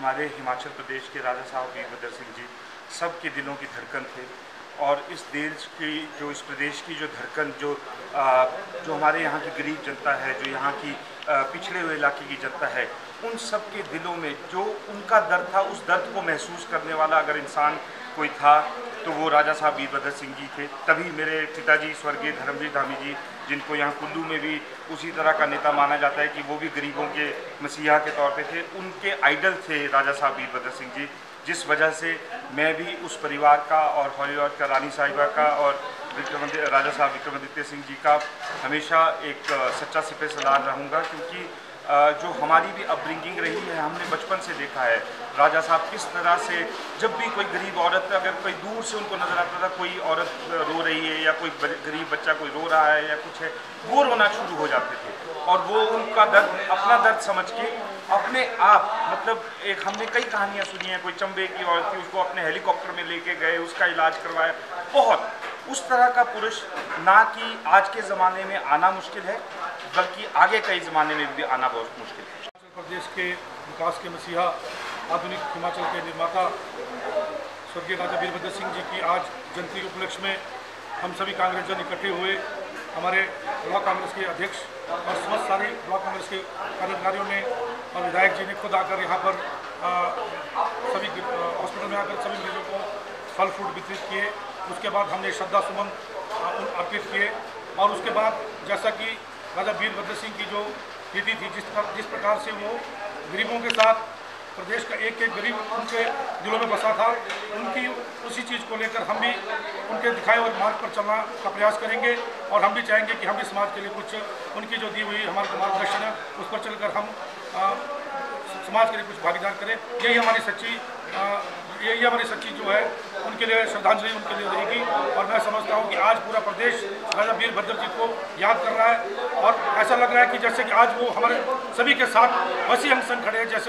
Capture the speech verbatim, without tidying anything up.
हमारे हिमाचल प्रदेश के राजा साहब वीरभद्र सिंह जी सबके दिलों की धड़कन थे। और इस देश की जो इस प्रदेश की जो धड़कन जो आ, जो हमारे यहाँ की गरीब जनता है, जो यहाँ की आ, पिछड़े हुए इलाके की जनता है, उन सब के दिलों में जो उनका दर्द था, उस दर्द को महसूस करने वाला अगर इंसान कोई था तो वो राजा साहब वीरभद्र सिंह जी थे। तभी मेरे पिताजी स्वर्गीय धर्मवीर धामी जी, जिनको यहाँ कुल्लू में भी उसी तरह का नेता माना जाता है कि वो भी गरीबों के मसीहा के तौर पे थे, उनके आइडल थे राजा साहब वीरभद्र सिंह जी। जिस वजह से मैं भी उस परिवार का और हॉलीवुड का रानी साहिबा का और विक्रमादित्य राजा साहब विक्रमादित्य सिंह जी का हमेशा एक सच्चा सिपह सलार रहूँगा, क्योंकि जो हमारी भी अपब्रिंगिंग रही है, हमने बचपन से देखा है राजा साहब किस तरह से जब भी कोई गरीब औरत, अगर कोई दूर से उनको नज़र आता था कोई औरत रो रही है या कोई गरीब बच्चा कोई रो रहा है या कुछ है, वो रोना शुरू हो जाते थे और वो उनका दर्द अपना दर्द समझ के अपने आप, मतलब एक हमने कई कहानियाँ सुनी हैं, कोई चंबे की औरत थी, उसको अपने हेलीकॉप्टर में लेके गए, उसका इलाज करवाया। बहुत उस तरह का पुरुष ना कि आज के ज़माने में आना मुश्किल है, बल्कि आगे कई ज़माने में भी आना बहुत मुश्किल है। हिमाचल प्रदेश के विकास के मसीहा, आधुनिक हिमाचल के निर्माता स्वर्गीय राजा वीरभद्र सिंह जी की आज जयंती के उपलक्ष्य में हम सभी कांग्रेसजन इकट्ठे हुए। हमारे ब्लॉक कांग्रेस के अध्यक्ष और समस्त सारे ब्लॉक कांग्रेस के पदाधिकारियों ने और विधायक जी ने खुद आकर यहाँ पर आ, सभी हॉस्पिटल में आकर सभी मरीजों को फल फ्रूट वितरित किए। उसके बाद हमने श्रद्धा सुमन अर्पित किए और उसके बाद जैसा कि राजा वीरभद्र सिंह की जो नीति थी, जिस पर जिस प्रकार से वो गरीबों के साथ प्रदेश का एक एक गरीब उनके दिलों में बसा था, उनकी उसी चीज़ को लेकर हम भी उनके दिखाए हुए मार्ग पर चलना का प्रयास करेंगे और हम भी चाहेंगे कि हम भी समाज के लिए कुछ उनकी जो दी हुई हमारा मार्गदर्शन है उस पर चलकर हम आ, समाज के लिए कुछ भागीदार करें। यही हमारी सच्ची यही हमारी सच्ची जो है उनके लिए श्रद्धांजलि उनके लिए रहेगी। और मैं समझता हूँ कि आज पूरा प्रदेश राजा वीरभद्र जी को याद कर रहा है और ऐसा लग रहा है कि जैसे कि आज वो हमारे सभी के साथ वैसे हम संग खड़े हैं जैसे